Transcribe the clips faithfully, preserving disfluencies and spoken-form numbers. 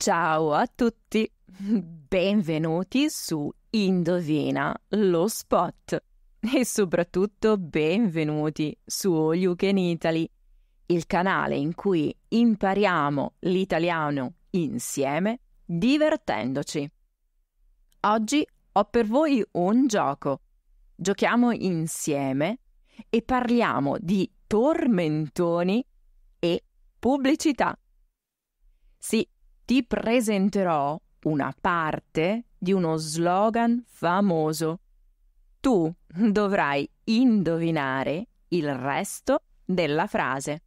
Ciao a tutti, benvenuti su Indovina lo Spot e soprattutto benvenuti su All You Can Italy, il canale in cui impariamo l'italiano insieme divertendoci. Oggi ho per voi un gioco. Giochiamo insieme e parliamo di tormentoni e pubblicità. Sì, ti presenterò una parte di uno slogan famoso. Tu dovrai indovinare il resto della frase.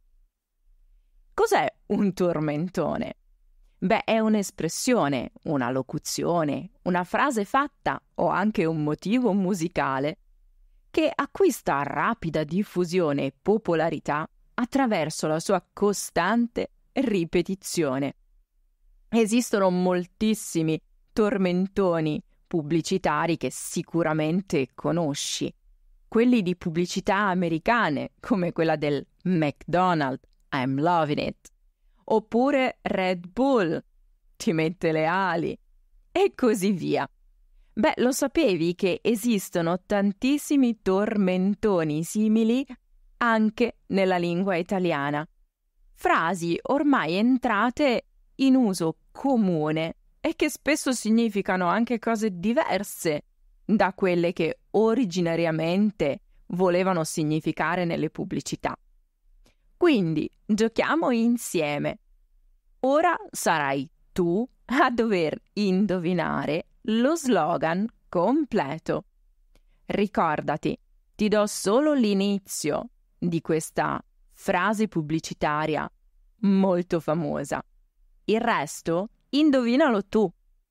Cos'è un tormentone? Beh, è un'espressione, una locuzione, una frase fatta o anche un motivo musicale che acquista rapida diffusione e popolarità attraverso la sua costante ripetizione. Esistono moltissimi tormentoni pubblicitari che sicuramente conosci. Quelli di pubblicità americane, come quella del McDonald's, I'm loving it. Oppure Red Bull, ti mette le ali. E così via. Beh, lo sapevi che esistono tantissimi tormentoni simili anche nella lingua italiana? Frasi ormai entrate in uso comune e che spesso significano anche cose diverse da quelle che originariamente volevano significare nelle pubblicità. Quindi giochiamo insieme. Ora sarai tu a dover indovinare lo slogan completo. Ricordati, ti do solo l'inizio di questa frase pubblicitaria molto famosa. Il resto, indovinalo tu.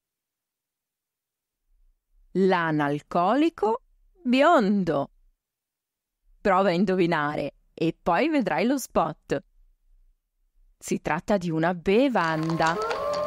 L'analcolico biondo. Prova a indovinare e poi vedrai lo spot. Si tratta di una bevanda.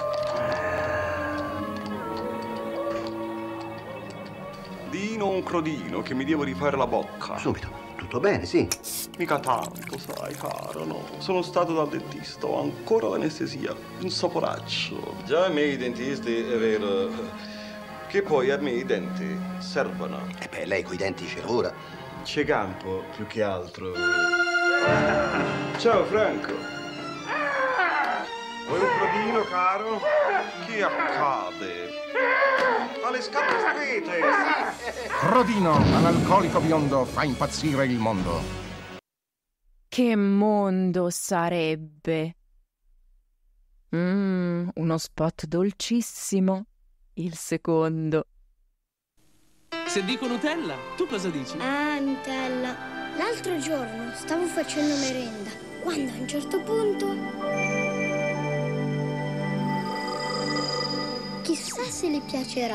Dino un crodino che mi devo rifare la bocca. Subito. Tutto bene, sì. Mica tanto, sai, caro, no. Sono stato dal dentista, ho ancora l'anestesia. Un saporaccio. Già i miei dentisti, è vero, che poi a me i denti servono. E beh, lei coi denti ce l'ha ora. C'è campo, più che altro. Ciao, Franco. Vuoi un crodino, caro? Che accade? Ha le scarpe strette! Crodino, analcolico biondo, fa impazzire il mondo. Che mondo sarebbe? Mmm, uno spot dolcissimo. Il secondo. Se dico Nutella, tu cosa dici? Ah, Nutella. L'altro giorno stavo facendo merenda, quando a un certo punto... Chissà se le piacerà.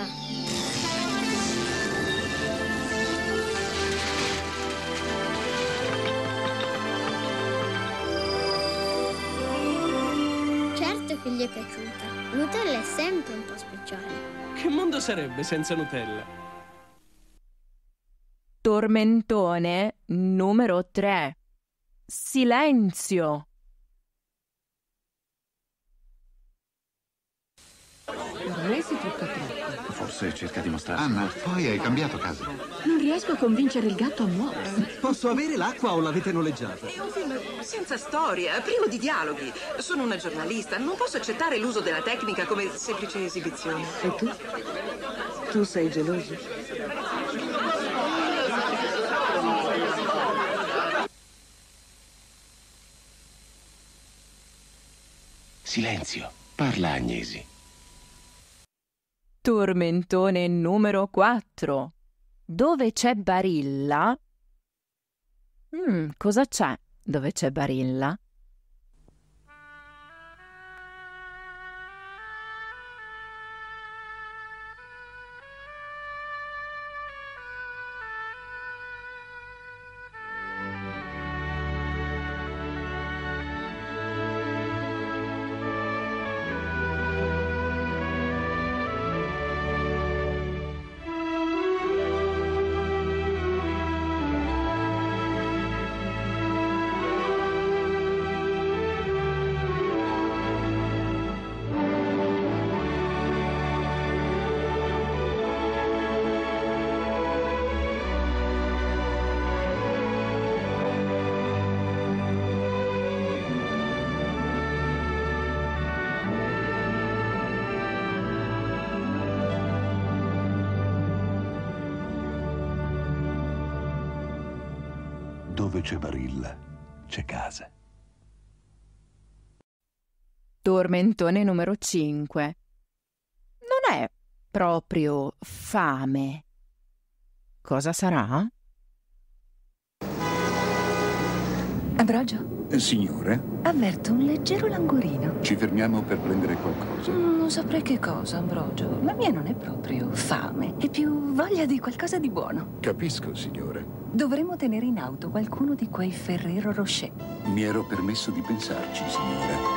Certo che gli è piaciuta. Nutella è sempre un po' speciale. Che mondo sarebbe senza Nutella? Tormentone numero tre. Silenzio. Per me si trucca troppo. Forse cerca di mostrarsi. Anna, poi hai cambiato casa. Non riesco a convincere il gatto a muoversi. Posso avere l'acqua o l'avete noleggiata? È un film senza storia, privo di dialoghi. Sono una giornalista, non posso accettare l'uso della tecnica come semplice esibizione. E tu? Tu sei geloso? Silenzio, parla Agnesi. Tormentone numero quattro. Dove c'è Barilla? Mm, cosa c'è dove c'è Barilla? Dove c'è Barilla, c'è casa. Tormentone numero cinque. Non è proprio fame. Cosa sarà? Ambrogio, Eh, signore, avverto un leggero languorino. ci fermiamo per prendere qualcosa. Mm, Non saprei che cosa, Ambrogio. La mia non è proprio fame, è più voglia di qualcosa di buono. Capisco, signore. Dovremmo tenere in auto qualcuno di quei Ferrero Rocher. Mi ero permesso di pensarci, signore.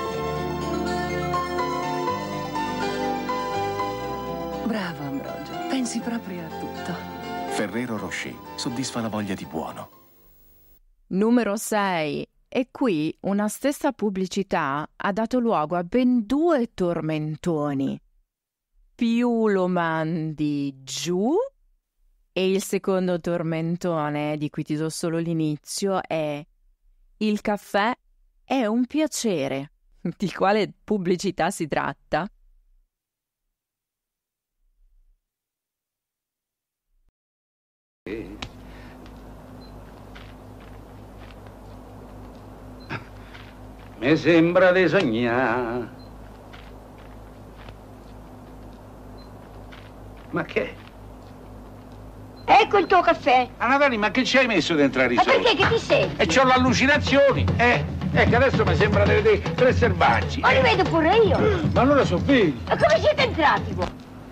Bravo, Ambrogio. Pensi proprio a tutto. Ferrero Rocher soddisfa la voglia di buono. Numero sei. E qui una stessa pubblicità ha dato luogo a ben due tormentoni. Più lo mandi giù, e il secondo tormentone, di cui ti do solo l'inizio, è: il caffè è un piacere. Di quale pubblicità si tratta? Mi sembra di sognare. Ma che? Ecco il tuo caffè. Anatali, ma che ci hai messo dentro la Ma risolta? perché che ti senti? E c'ho l'allucinazioni, eh? Ecco, adesso mi sembra di vedere tre selvaggi. Ma li vedo pure io. Ma allora sono veri. Ma come siete entrati voi?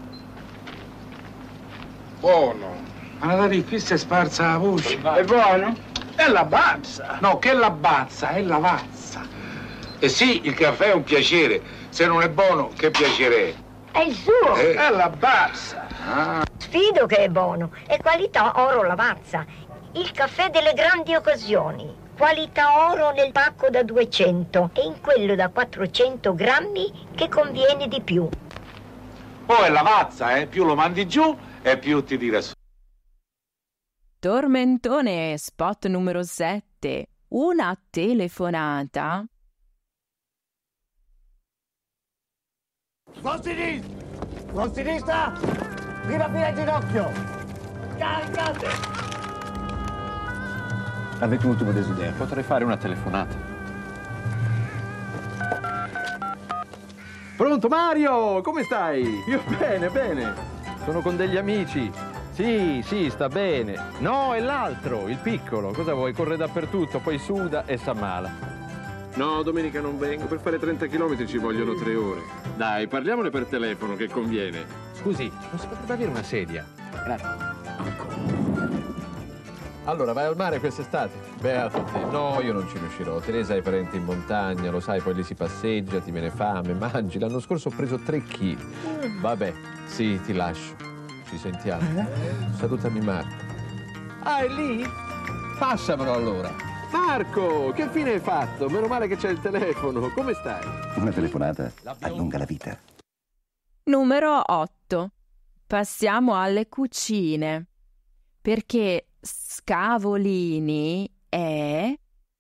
Buono. Anatali, qui si è sparsa la voce. È buono? È la bazza. No, che è la bazza, è la vazza. E sì, il caffè è un piacere. Se non è buono, che piacere è? È il suo. Eh, è la bazza. Ah. Sfido che è buono. È qualità oro lavazza. Il caffè delle grandi occasioni. Qualità oro nel pacco da duecento e in quello da quattrocento grammi che conviene di più. Oh, è la vazza, eh? Più lo mandi giù e più ti tira su. Tormentone spot numero sette. Una telefonata. Sposti con sinistra, prima fila al ginocchio. Caricate. Avete un ultimo desiderio? Potrei fare una telefonata. Pronto Mario, come stai? Io bene, bene. Sono con degli amici. Sì, sì, sta bene. No, è l'altro, il piccolo. Cosa vuoi? Corre dappertutto, poi suda e s'ammala. No, domenica non vengo. Per fare trenta chilometri ci vogliono tre ore. Dai, parliamone per telefono, che conviene. Scusi, non si potrebbe avere una sedia? Grazie. Allora, vai al mare quest'estate? Beato te. No, io non ci riuscirò. Teresa ha i parenti in montagna, lo sai, poi lì si passeggia, ti viene fame, mangi. L'anno scorso ho preso tre chili. Vabbè, sì, ti lascio. Ci sentiamo. Salutami Marco. Ah, è lì? Passamelo allora. Marco, che fine hai fatto? Meno male che c'è il telefono. Come stai? Una telefonata allunga la vita. Numero otto. Passiamo alle cucine. Perché Scavolini è...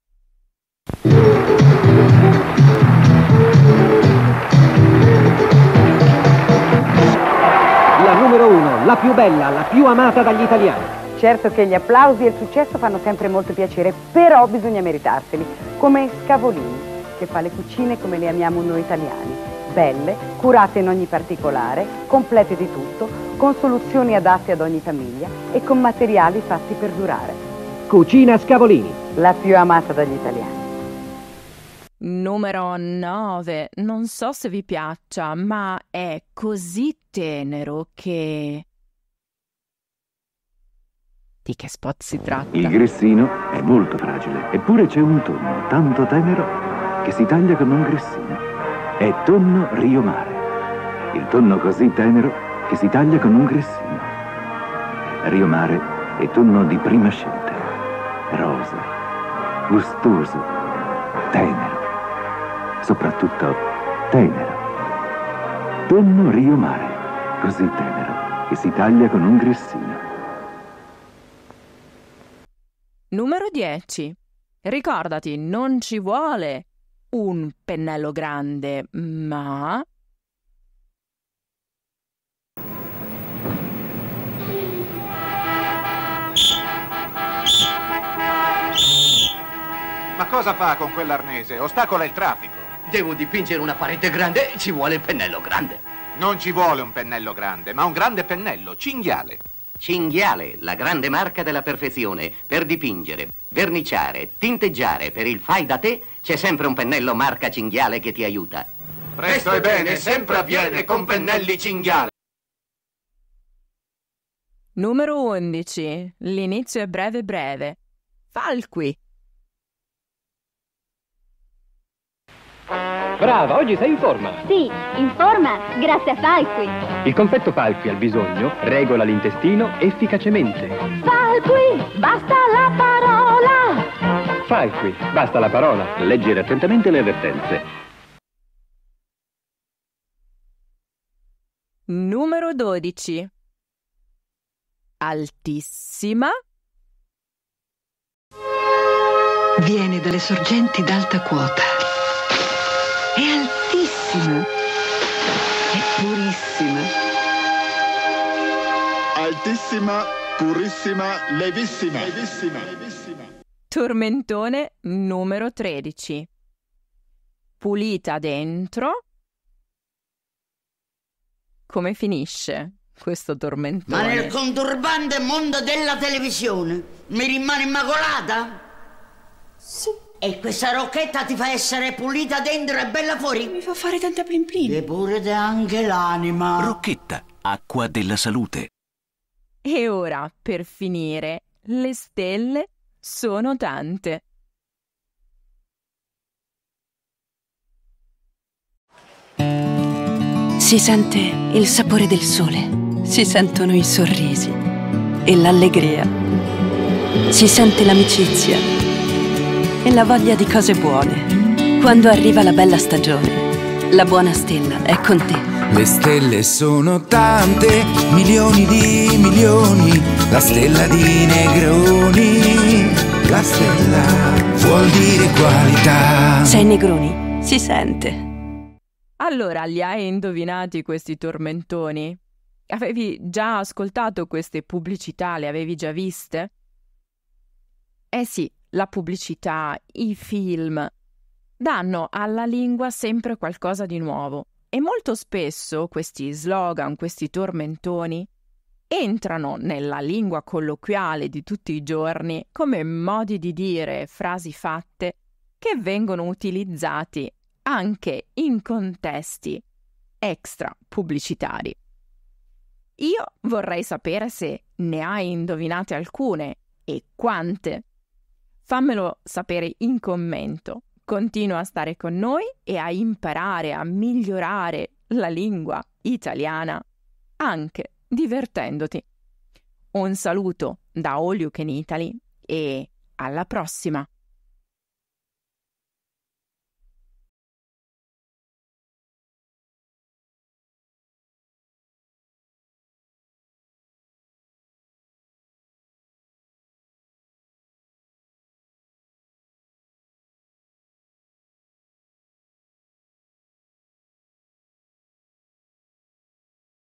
La numero uno, la più bella, la più amata dagli italiani. Certo che gli applausi e il successo fanno sempre molto piacere, però bisogna meritarseli, come Scavolini, che fa le cucine come le amiamo noi italiani, belle, curate in ogni particolare, complete di tutto, con soluzioni adatte ad ogni famiglia e con materiali fatti per durare. Cucina Scavolini, la più amata dagli italiani. Numero nove. Non so se vi piaccia, ma è così tenero che... Di che spot si tratta? Il grissino è molto fragile, eppure c'è un tonno tanto tenero che si taglia con un grissino. È tonno Rio Mare. Il tonno così tenero che si taglia con un grissino. Rio Mare è tonno di prima scelta. Rosa, gustoso, tenero. Soprattutto tenero. Tonno Rio Mare, così tenero che si taglia con un grissino. Numero dieci. Ricordati, non ci vuole un pennello grande, ma... Ma cosa fa con quell'arnese? Ostacola il traffico. Devo dipingere una parete grande, ci vuole il pennello grande. Non ci vuole un pennello grande, ma un grande pennello, Cinghiale. Cinghiale, la grande marca della perfezione. Per dipingere, verniciare, tinteggiare per il fai da te, c'è sempre un pennello marca Cinghiale che ti aiuta. Presto e bene, sempre avviene con pennelli Cinghiale. Numero undici. L'inizio è breve breve. Falqui. Brava, oggi sei in forma. Sì, in forma, grazie a Falqui. Il confetto Falqui al bisogno regola l'intestino efficacemente. Falqui, basta la parola. Falqui, basta la parola. Leggere attentamente le avvertenze. Numero dodici. Altissima. Viene dalle sorgenti d'alta quota. È altissima. È purissima. Altissima, purissima, levissima. Levissima. Levissima. Tormentone numero tredici. Pulita dentro. Come finisce questo tormentone? Ma nel conturbante mondo della televisione mi rimane immacolata? Sì. E questa rocchetta ti fa essere pulita dentro e bella fuori? Mi fa fare tanta plin plin. E pure te anche l'anima. Rocchetta, acqua della salute. E ora, per finire, le stelle sono tante. Si sente il sapore del sole, si sentono i sorrisi e l'allegria, si sente l'amicizia e la voglia di cose buone. Quando arriva la bella stagione, la buona stella è con te. Le stelle sono tante, milioni di milioni, la stella di Negroni, la stella vuol dire qualità. Sei Negroni, si sente. Allora, li hai indovinati questi tormentoni? Avevi già ascoltato queste pubblicità? Le avevi già viste? Eh sì, la pubblicità, i film, danno alla lingua sempre qualcosa di nuovo. E molto spesso questi slogan, questi tormentoni, entrano nella lingua colloquiale di tutti i giorni come modi di dire, frasi fatte, che vengono utilizzati anche in contesti extra pubblicitari. Io vorrei sapere se ne hai indovinate alcune e quante. Fammelo sapere in commento. Continua a stare con noi e a imparare a migliorare la lingua italiana, anche divertendoti. Un saluto da All You Can Italy e alla prossima!